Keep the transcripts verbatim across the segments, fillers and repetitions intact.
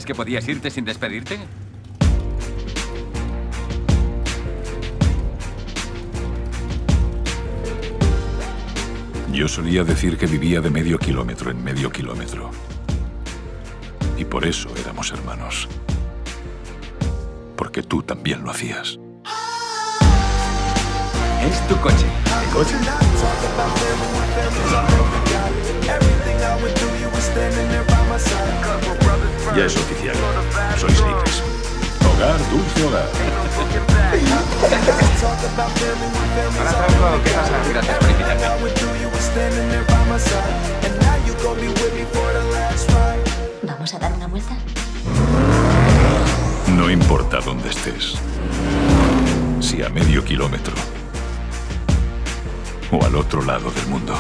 ¿Creías que podías irte sin despedirte? Yo solía decir que vivía de medio kilómetro en medio kilómetro. Y por eso éramos hermanos. Porque tú también lo hacías. Es tu coche. ¿El coche? Ya es oficial. Sois libres. Hogar, dulce hogar. Hola, Franco. ¿Qué pasa? Gracias por invitarme. ¿Vamos a dar una vuelta? No importa dónde estés. Si a medio kilómetro o al otro lado del mundo.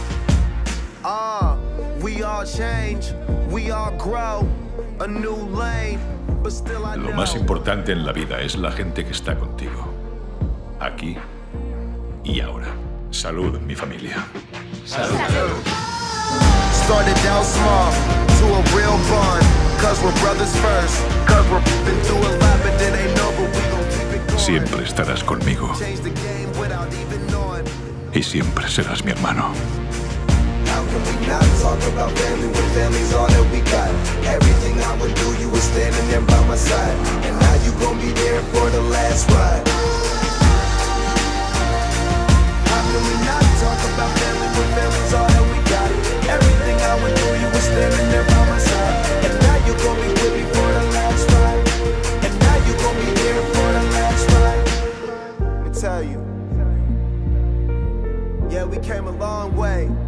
Lo más importante en la vida es la gente que está contigo. Aquí y ahora. Salud, mi familia. Salud. Started down small to a real bond, cause we're brothers first, cause we're been through a lot, but it ain't over, we gon' keep it going. Siempre estarás conmigo. Change the game without even knowing. Y siempre serás mi hermano. How can we not talk about family when family's all that we got? Everything I would do, you were standing there by my side, and now you gon' be there for the last ride. How can we not talk about family when family's all that we got? Everything I would do, you were standing there by my side, and now you gon' be with me for the last ride, and now you gon' be there for the last ride. Let me tell you, yeah, we came a long way.